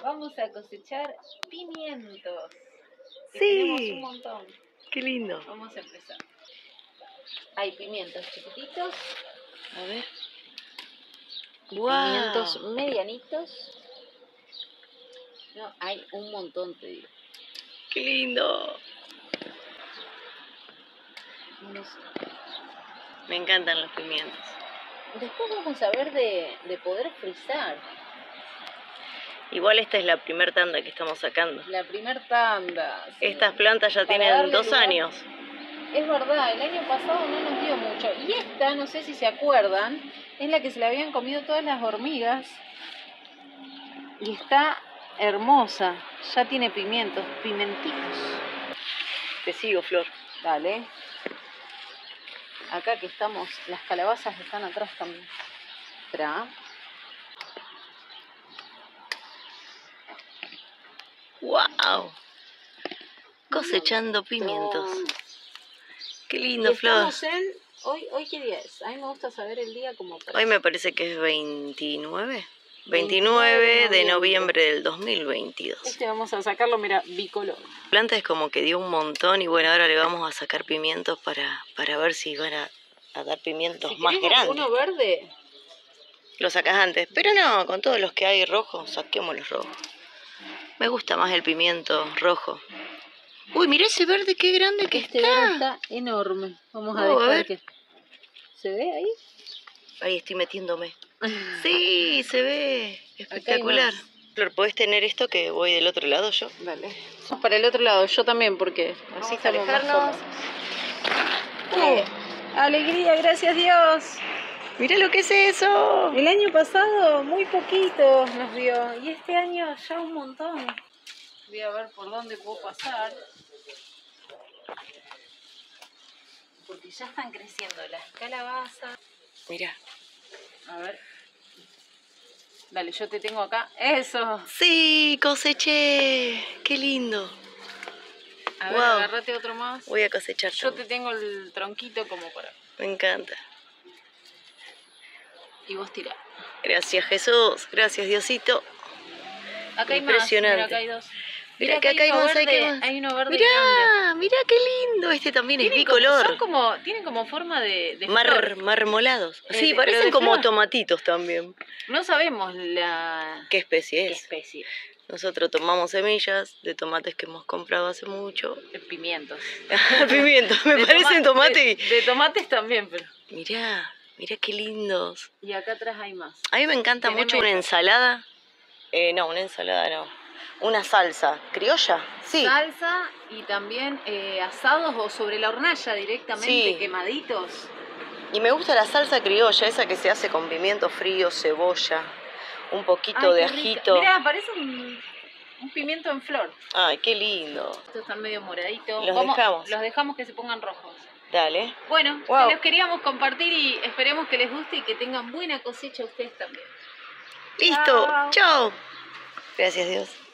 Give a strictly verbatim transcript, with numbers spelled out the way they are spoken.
Vamos a cosechar pimientos. Que Sí. Tenemos un montón. Qué lindo. Vamos a empezar. Hay pimientos chiquititos. A ver. Wow. Pimientos medianitos. No, hay un montón, te digo. Qué lindo. Vamos. Me encantan los pimientos. Después vamos a ver de, de poder frizar. Igual esta es la primer tanda que estamos sacando. La primer tanda. Sí. Estas plantas ya Para tienen darle dos lugar. años. Es verdad, el año pasado no nos dio mucho. Y esta, no sé si se acuerdan, es la que se la habían comido todas las hormigas. Y está hermosa. Ya tiene pimientos, pimentitos. Te sigo, Flor. Dale. Acá que estamos, las calabazas están atrás también. Espera. Wow. Cosechando pimientos. Qué lindo, Y Flor. estamos en... Hoy, ¿Hoy qué día es? A mí me gusta saber el día como... para- Hoy me parece que es veintinueve. veintinueve de noviembre del dos mil veintidós. Este vamos a sacarlo, mira, bicolor. La planta es como que dio un montón y bueno, ahora le vamos a sacar pimientos para, para ver si van a, a dar pimientos Si más querés grandes. uno verde, Lo sacas antes, pero no, con todos los que hay rojos, saquemos los rojos. Me gusta más el pimiento rojo. Uy, mirá ese verde, qué grande que este está. verde está enorme. Vamos a Oh, a dejar ver. que... ¿Se ve ahí? Ahí estoy metiéndome. Sí, se ve Acá hay espectacular. más. Flor, ¿podés tener esto que voy del otro lado yo? Dale. Vamos para el otro lado, yo también, porque así Vamos a estamos más alejarnos. cómodos. ¡Eh! ¡Alegría, gracias Dios! Mirá lo que es eso. El año pasado muy poquito nos dio, y este año ya un montón. Voy a ver por dónde puedo pasar. Porque ya están creciendo las calabazas. Mirá. A ver. Dale, yo te tengo acá. ¡Eso! Sí, coseché. Qué lindo. A ver, Wow. agárrate otro más. Voy a cosechar. Yo te también. tengo el tronquito como para... Me encanta. Y vos tirá. Gracias, Jesús. Gracias, Diosito. Acá hay más. Impresionante. Mira, acá hay dos. Mirá que acá hay uno más, hay verde, que más. hay uno verde Mirá, grande. mirá qué lindo. Este también es Tienen como- bicolor. son como, tienen como forma de, de Mar, flor. marmolados. Eh, Sí, de- parecen pero de como flor. tomatitos también. No sabemos la ¿Qué especie qué es? especie. Nosotros tomamos semillas de tomates que hemos comprado hace mucho. De pimientos. Pimientos, me De parecen toma- tomate de, y... de tomates también, pero. Mirá, mirá qué lindos. Y acá atrás hay más. A mí me encanta Teneme mucho una esta. ensalada. Eh, no, una ensalada no. Una salsa. ¿Criolla? Sí. Salsa y también eh, asados o sobre la hornalla directamente, Sí. quemaditos. Y me gusta la salsa criolla, esa que se hace con pimiento frío, cebolla, un poquito Ay, de qué rica. ajito. Mirá, parece un, un pimiento en flor. Ay, qué lindo. Estos están medio moraditos. Los Vamos- dejamos. Los dejamos que se pongan rojos. Dale. Bueno, Wow. se los queríamos compartir y esperemos que les guste y que tengan buena cosecha ustedes también. Listo. Chao. Chao. Gracias, Dios.